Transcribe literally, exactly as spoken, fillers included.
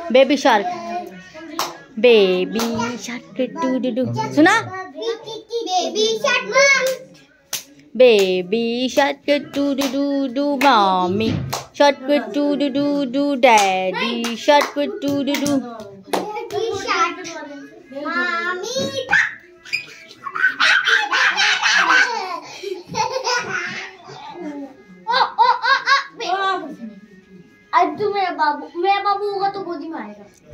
Baby shark, baby shark doo doo doo. सुना? Baby shark, baby shark doo doo doo doo, mummy shark doo doo doo doo, daddy shark doo doo doo. Baby shark, mummy oh oh oh आज तू मेरा बाबू मेरा बाबू होगा तो गोदी में आएगा।